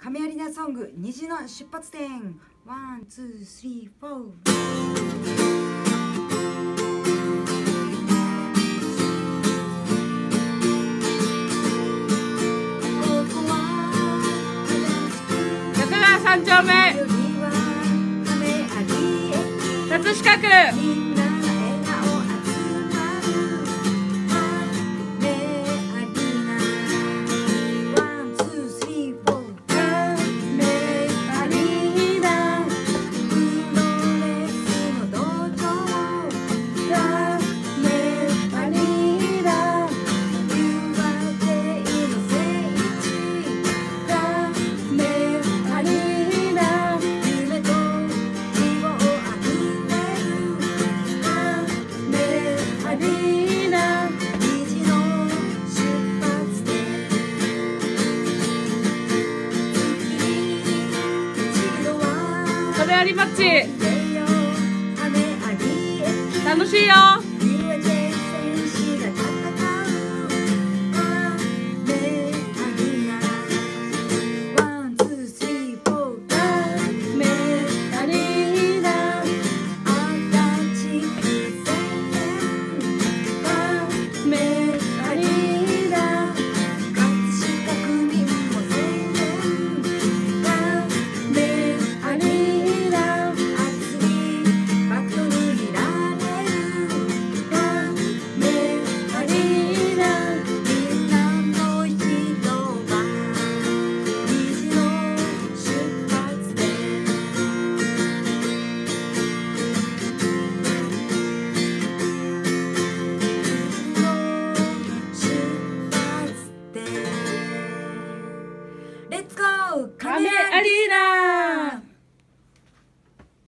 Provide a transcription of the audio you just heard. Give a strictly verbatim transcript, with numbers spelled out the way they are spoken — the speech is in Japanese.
亀有名ソング虹の出発点ワンツースリーフォー。 中川三丁目葛飾区亀有町楽しいよ。 レッツゴー亀有名